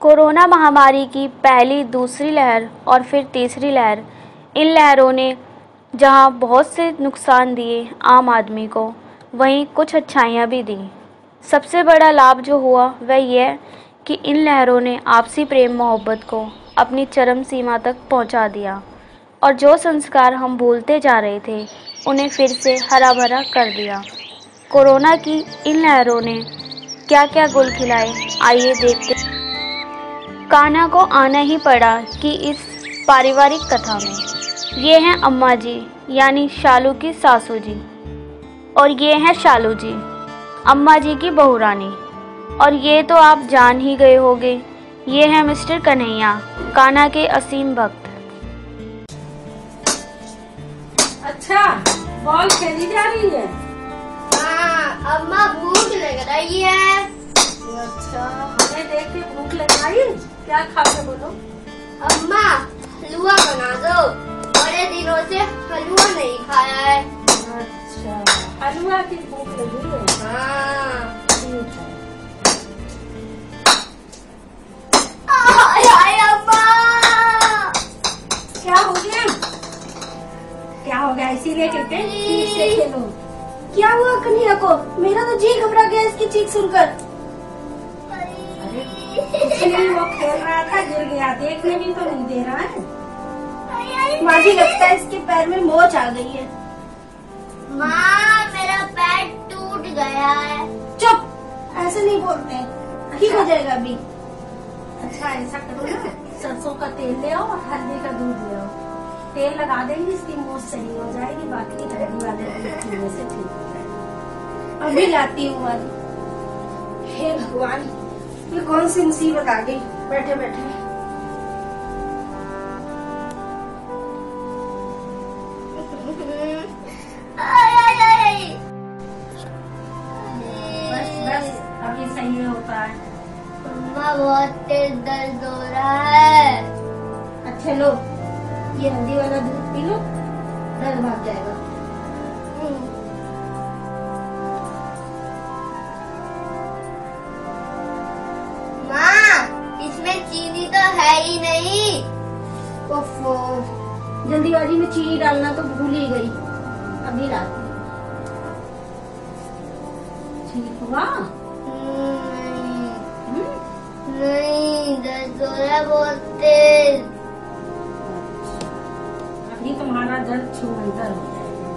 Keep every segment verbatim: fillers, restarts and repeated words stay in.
Corona महामारी की पहली, दूसरी लहर और फिर तीसरी लहर, इन लहरों ने जहां बहुत से नुकसान दिए आम आदमी को, वहीं कुछ अच्छाइयां भी दी। सबसे बड़ा लाभ जो हुआ वह यह कि इन लहरों ने आपसी प्रेम मोहब्बत को अपनी चरम सीमा तक पहुंचा दिया और जो संस्कार हम भूलते जा रहे थे उन्हें फिर से हरा भरा कर दिया। कोरोना की इन लहरों ने क्या क्या गुल खिलाए, आइए देखते। कान्हा को आना ही पड़ा कि इस पारिवारिक कथा में। ये हैं अम्मा जी यानी शालू की सासू जी, और ये हैं शालू जी अम्मा जी की बहू रानी, और ये तो आप जान ही गए होंगे, ये हैं मिस्टर कन्हैया, कान्हा के असीम भक्त। अच्छा, बॉल खेली जा रही है। हाँ, अम्मा भूख लग रही है। अच्छा, हमें देख के भूख लग रही, क्या खाओगे बोलो? अम्मा हलवा बना दो, बड़े दिनों से हलवा नहीं खाया है। अच्छा, हलवा की भूख लगी है। हाँ। ठीक है। आय, आय, अम्मा क्या हो गया? क्या हो गया? इसीलिए कहते हैं ठीक से खेलो। क्या हुआ कन्हैया को? मेरा तो जी घबरा गया इसकी चीख सुनकर। अरे कुछ नहीं, वो खेल रहा था, गिर गया, देखने भी तो नहीं दे रहा है। माँ जी, लगता है इसके पैर में मोच आ गई है। माँ, मेरा पैर टूट गया है। चुप, ऐसे नहीं बोलते, ठीक हो जाएगा अभी। अच्छा, ऐसा करो ना, सरसों का तेल ले आओ और हल्दी का दूध ले आओ, तेल लगा देंगे, इसकी मोच सही हो जाएगी, बाकी हल्दी वाले दूध पीने से ठीक हो जाएगा। अभी लाती हूँ माँ जी। हे भगवान, ये कौन सी मुसीबत आ गई बैठे बैठे। आय, आय, आय। बस बस, अभी सही होता है। अम्मा, बहुत तेज दर्द हो रहा है। अच्छा लो, ये हल्दी वाला दूध पी लो, दर्द भाग जाएगा। माँ, इसमें चीनी तो है ही नहीं। ओफो, जल्दीबाजी में चीनी डालना तो भूल ही गई, अभी लाती हूँ। ठीक हुआ? नहीं, हम्म? नहीं, दर्द हो रहा है बहुत तेज। अभी तुम्हारा दर्द छूमंतर हो जाएगा।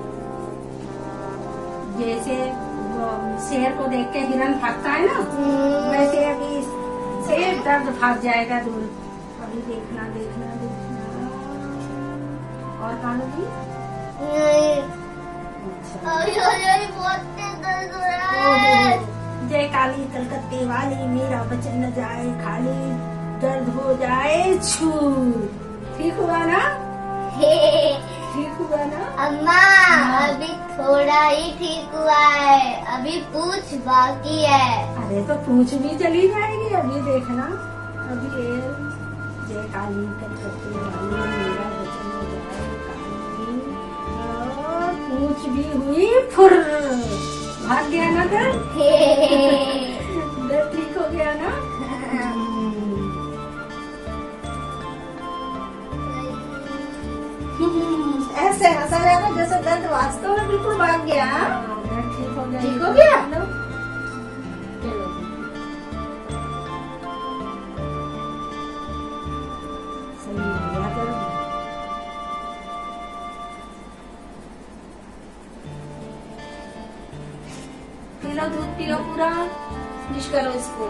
जैसे वो शेर को देख के हिरन भागता है ना, वैसे अभी से दर्द भाग जाएगा दूर। अभी देखना देखना देखना। और कानू जी? नहीं। अच्छा। आय, आय, आय, बहुत तेज दर्द हो रहा है। जय काली कलकत्ते वाली, मेरा बचन न जाए खाली, दर्द हो जाए छू। ठीक हुआ ना? ठीक हुआ ना? अम्मा, अभी थोड़ा ही ठीक हुआ है, अभी पूछ बाकी है। अरे तो पूछ भी चली जाएगी, अभी देखना। अभी ये जय काली कलकत्ते वाली, मेरा बचन न जाए काली, और पूछ भी हुई फुर, भाग गया ना दर्द? दर्द ठीक हो गया ना? ऐसे हंसा जाएगा जैसे दर्द वास्तव में बिल्कुल भाग गया। हाँ, दर्द ठीक हो गया। ठीक हो गया? चलो चलो। सही हो गया दर्द। पी लो दूध, पी लो पूरा, फिनिश करो इसको।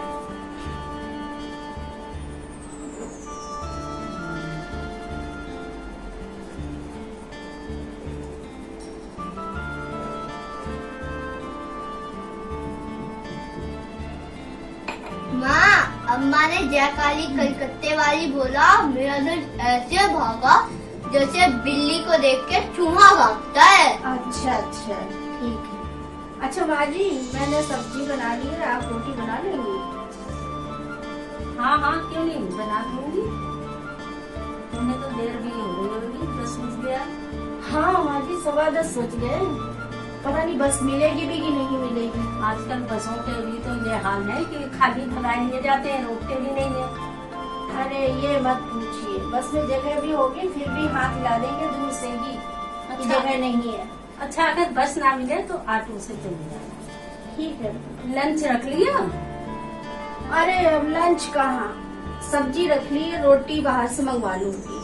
माँ, अम्मा ने जय काली कलकत्ते वाली बोला, मेरा दिल ऐसे भागा जैसे बिल्ली को देख के चूहा भागता है। अच्छा अच्छा, ठीक है। अच्छा माँ जी, मैंने सब्जी बना ली है, आप रोटी बना लेंगी? हाँ हाँ, क्यों नहीं, बना दूंगी। तुम्हें तो देर भी हो गई होगी, दस बज गया। हाँ माँ जी, सवा दस बज गए। पता नहीं बस मिलेगी भी कि नहीं मिलेगी। आजकल बसों के भी तो ये हाल है कि खाली भगाए लिए जाते हैं, रोकते भी नहीं है। अरे ये मत पूछिए, बस में जगह भी होगी फिर भी हाथ हिला देंगे दूर से ही कि अच्छा। जगह नहीं है। अच्छा, अगर बस ना मिले तो ऑटो से चले जाना। ठीक है। लंच रख लिया? अरे अब लंच कहाँ, सब्जी रख ली, रोटी बाहर से मंगवा लूंगी।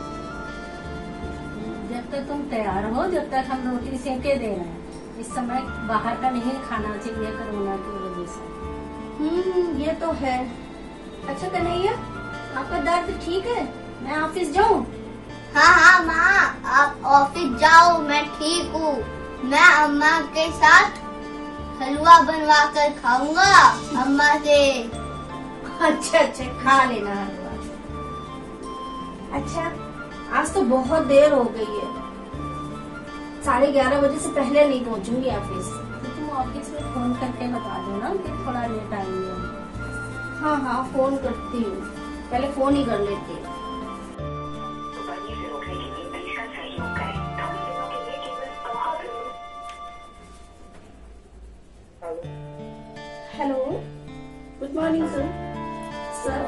जब तक तुम तैयार हो, जब तक हम रोटी सेके दे रहे हैं। इस समय बाहर का नहीं खाना चाहिए कोरोना की वजह से। हम्म ये तो है। अच्छा कन्हैया, आपका दर्द ठीक है? मैं ऑफिस जाऊँ? हाँ हाँ माँ, आप ऑफिस जाओ, मैं ठीक हूँ। मैं अम्मा के साथ हलवा बनवा कर खाऊंगा अम्मा से। अच्छा अच्छा, खा लेना हलवा। अच्छा, आज तो बहुत देर हो गई है, साढ़े ग्यारह बजे से पहले नहीं पहुंचूंगी ऑफिस। तो तुम ऑफिस में फोन करके बता दो ना कि थोड़ा लेट आएंगे। हाँ हाँ फोन करती हूँ, पहले फोन ही कर लेती हूँ। Hello, good morning sir. Sir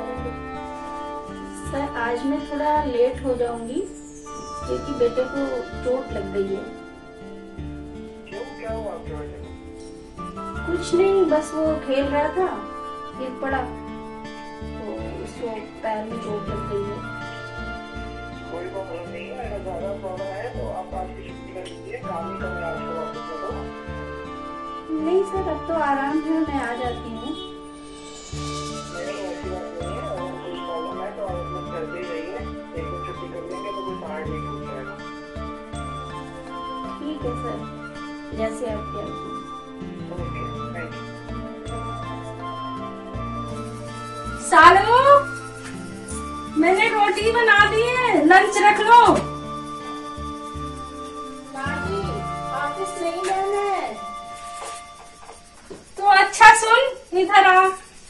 sir आज मैं थोड़ा लेट हो जाऊंगी क्योंकि बेटे को चोट लग गई है। क्यों, क्या हुआ आपके बेटे को? कुछ नहीं, बस वो खेल रहा था, गिर पड़ा तो उसको पैर में चोट लग गई है। कोई प्रॉब्लम नहीं है, अगर ज्यादा प्रॉब्लम है तो आप आज की छुट्टी कर लीजिए, काम ही करने आज को वापस कर दो। नहीं सर, अब तो आराम है, मैं आ जाती हूँ। नहीं ऐसी बात नहीं है, अगर कोई प्रॉब्लम है तो आप अपना घर पे ही रहिए, एक दिन छुट्टी कर लेंगे तो कोई बाहर नहीं हो जाएगा। ठीक है सर, जैसे आप कहें। Okay, thank you. सालो, मैंने रोटी बना दी है, लंच रख लो। दादी, ऑफिस नहीं जाना है। तो अच्छा सुन, इधर आ।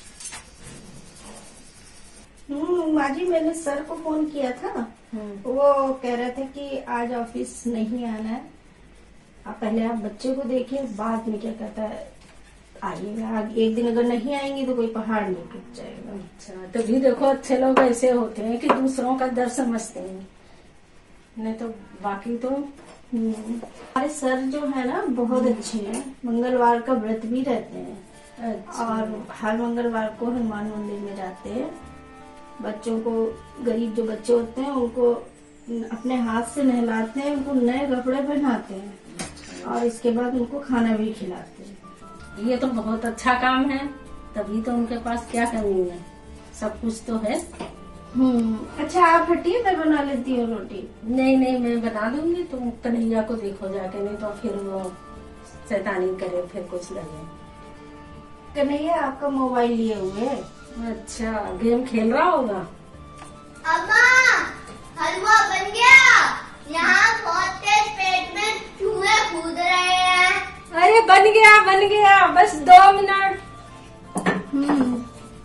हम्म माँ जी, मैंने सर को फोन किया था, वो कह रहे थे कि आज ऑफिस नहीं आना है। आप पहले आप बच्चे को देखिए, बाद में क्या कहता है आइएगा। एक दिन अगर नहीं आएंगी तो कोई पहाड़ नहीं टूट जाएगा। अच्छा, तभी देखो अच्छे लोग ऐसे होते हैं कि दूसरों का दर्द समझते हैं, नहीं तो बाकी तो। हमारे सर जो है ना बहुत अच्छे हैं, मंगलवार का व्रत भी रहते हैं। अच्छा। और हर मंगलवार को हनुमान मंदिर में जाते हैं। बच्चों को, गरीब जो बच्चे होते हैं उनको अपने हाथ से नहलाते हैं, उनको नए कपड़े पहनाते हैं और इसके बाद उनको खाना भी खिलाते हैं। ये तो बहुत अच्छा काम है, तभी तो उनके पास क्या कमी है, सब कुछ तो है। हम्म अच्छा, आप हटिए, मैं बना लेती हूँ रोटी। नहीं नहीं, मैं बना दूंगी, तुम कन्हैया को देखो जाके, नहीं तो फिर वो शैतानी करे, फिर कुछ लगे। कन्हैया आपका मोबाइल लिए हुए है। अच्छा, गेम खेल रहा होगा। अम्मा, हलवा बन गया। यहाँ बहुत तेज पेट में चूहे कूद रहे हैं। अरे बन गया बन गया, बस दो मिनट। हम्म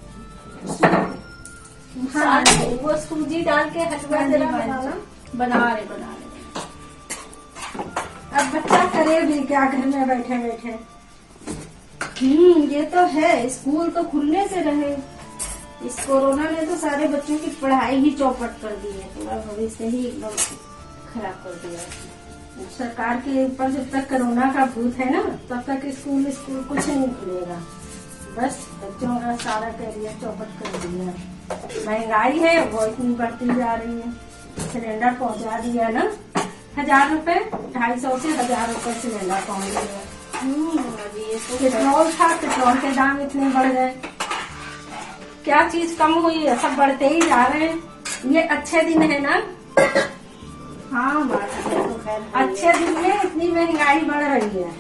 हाँ, वो सूजी डाल के हलवा जरा बनाना। बना रहे बना रहे। अब बच्चा करे भी क्या घर में बैठे बैठे। हम्म ये तो है, स्कूल तो खुलने से रहे, इस कोरोना ने तो सारे बच्चों की पढ़ाई ही चौपट कर दी है, पूरा भविष्य ही एकदम खराब कर दिया है। सरकार के ऊपर जब तक कोरोना का भूत है ना, तब तक स्कूल स्कूल कुछ नहीं खुलेगा। बस बच्चों का सारा करियर चौपट कर दिया। महंगाई है वो इतनी बढ़ती जा रही है। सिलेंडर पहुंचा दिया ना, हजार रुपए, ढाई सौ से हजार रुपए सिलेंडर पहुंच गया। हम्म अभी ये तो पेट्रोल था, पेट्रोल के दाम इतने बढ़ गए, क्या चीज कम हुई है, सब बढ़ते ही जा रहे हैं। ये अच्छे दिन है ना, हाँ बात है, तो खैर अच्छे दिन में इतनी महंगाई बढ़ रही है।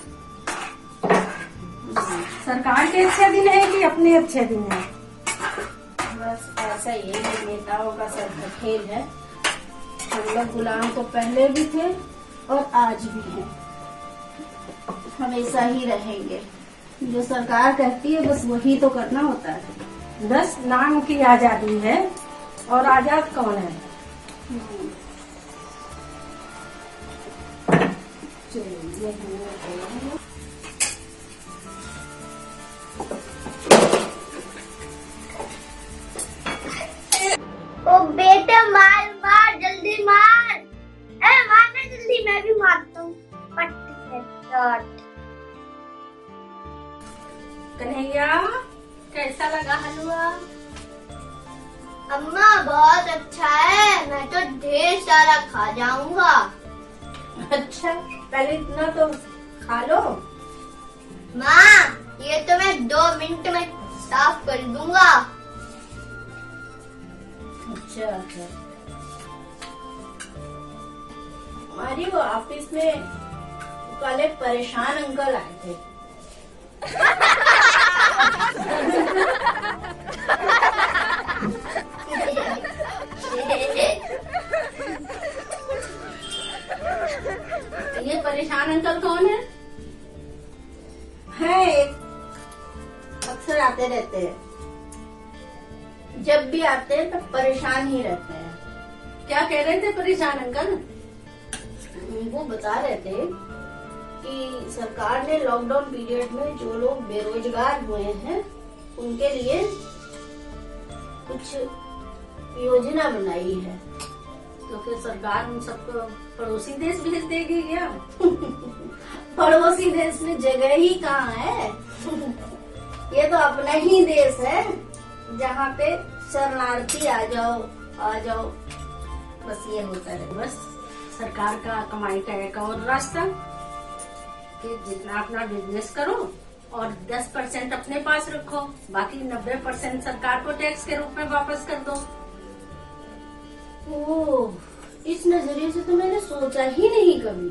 सरकार के अच्छे दिन है कि अपने अच्छे दिन है? बस ऐसा ही है, ये नेताओं का सब का खेल है। हम लोग गुलाम तो पहले भी थे और आज भी हैं, हमेशा ही रहेंगे। जो सरकार कहती है बस वही तो करना होता है। बस नाम की आजादी है, और आजाद कौन है? चलिए ओ बेटे मार मार जल्दी मार। ए मारना जल्दी, मैं भी मारता हूँ पट्टी से शॉट। कन्हैया कैसा लगा हलवा? अम्मा बहुत अच्छा है, मैं तो ढेर सारा खा जाऊंगा। अच्छा पहले इतना तो खा लो। माँ ये तो मैं दो मिनट में साफ कर दूंगा। अच्छा अच्छा। हमारी वो ऑफिस में कल एक परेशान अंकल आए थे। ये परेशान अंकल कौन है? है एक, अक्सर आते रहते हैं। जब भी आते हैं तो परेशान ही रहते हैं। क्या कह रहे थे परेशान अंकल? वो बता रहे थे कि सरकार ने लॉकडाउन पीरियड में जो लोग बेरोजगार हुए हैं उनके लिए कुछ योजना बनाई है। तो फिर सरकार उन सबको पड़ोसी देश भेज देगी क्या? पड़ोसी देश में जगह ही कहाँ है? ये तो अपना ही देश है जहाँ पे शरणार्थी आ जाओ आ जाओ, बस ये होता है। बस सरकार का कमाई का एक और रास्ता कि जितना अपना बिजनेस करो और दस परसेंट अपने पास रखो, बाकी नब्बे परसेंट सरकार को टैक्स के रूप में वापस कर दो। ओह, इस नजरिए से तो मैंने सोचा ही नहीं कभी।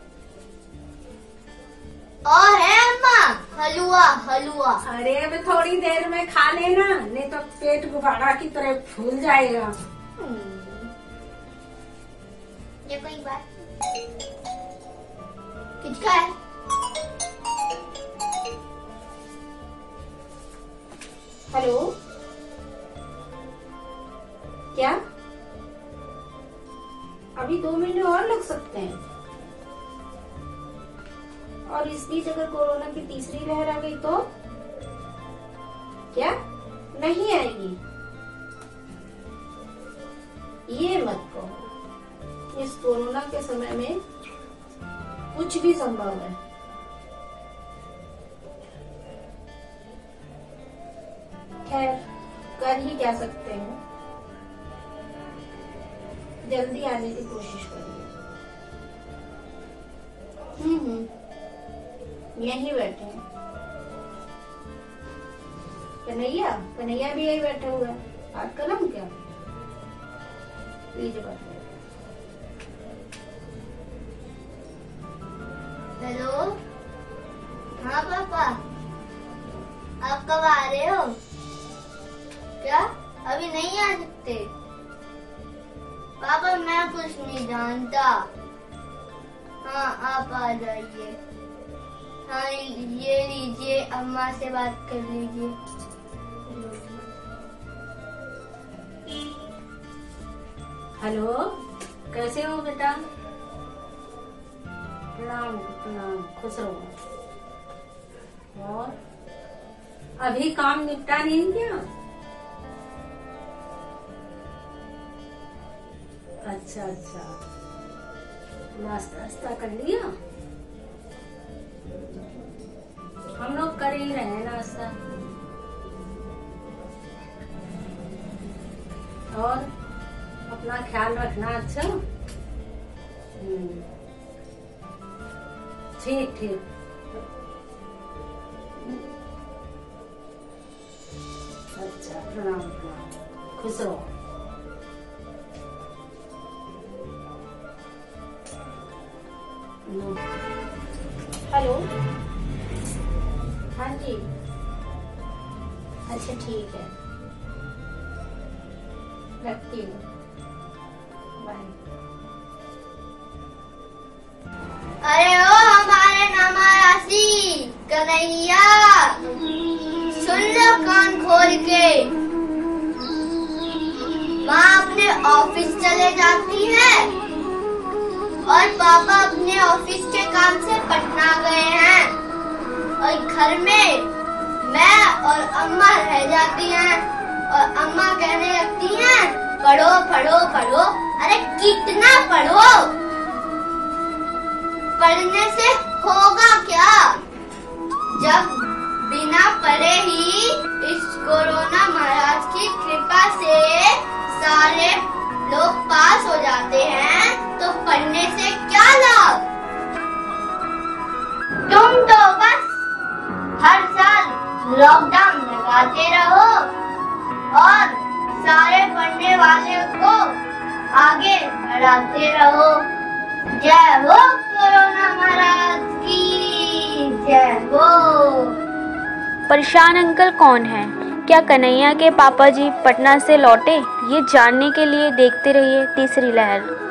और है अम्मा हलवा हलवा। अरे अब थोड़ी देर में खा लेना, नहीं तो पेट गुब्बारा की तरह फूल जाएगा। ये कोई बात किसका है? हेलो, क्या अभी दो महीने और लग सकते हैं? और इस बीच अगर कोरोना की तीसरी लहर आ गई तो क्या नहीं आएगी? ये मत कहो, इस कोरोना के समय में कुछ भी संभव है। खैर कर ही क्या सकते हैं, जल्दी आने की कोशिश करिए। हम्म हम्म यहीं बैठे हैं। कन्हैया कन्हैया भी यही बैठे हुए हैं। बात करूं क्या? लीजिए बात। हेलो, हाँ पापा, आप कब आ रहे हो? क्या अभी नहीं आ सकते? पापा मैं कुछ नहीं जानता। हाँ आप आ जाइए। हाँ ये लीजिए, अम्मा से बात कर लीजिए। हेलो, कैसे हो बेटा? प्रणाम प्रणाम, खुश रहो। और अभी काम निपटा नहीं क्या? अच्छा अच्छा, नाश्ता वास्ता कर लिया? हम लोग कर ही रहे हैं नाश्ता। और अपना ख्याल रखना। अच्छा ठीक ठीक। अच्छा प्रणाम प्रणाम, खुश रहो। हेलो, हाँ जी, अच्छा ठीक है, रखती हूँ, बाय। अरे ओ हमारे नामा राशि कन्हैया, सुन लो कान खोल के। माँ अपने ऑफिस चले जाती है और पापा अपने ऑफिस के काम से पटना गए हैं और घर में मैं और अम्मा रह जाती हैं और अम्मा कहने लगती हैं पढ़ो पढ़ो पढ़ो। अरे कितना पढ़ो, पढ़ने से होगा क्या जब बिना पढ़े ही इस कोरोना महाराज की कृपा से सारे लोग पास हो जाते हैं, तो पढ़ने से क्या लाभ। तुम तो बस हर साल लॉकडाउन लगाते रहो और सारे पढ़ने वाले को आगे बढ़ाते रहो। जय हो कोरोना महाराज की जय हो। परेशान अंकल कौन है? क्या कन्हैया के पापा जी पटना से लौटे? ये जानने के लिए देखते रहिए तीसरी लहर।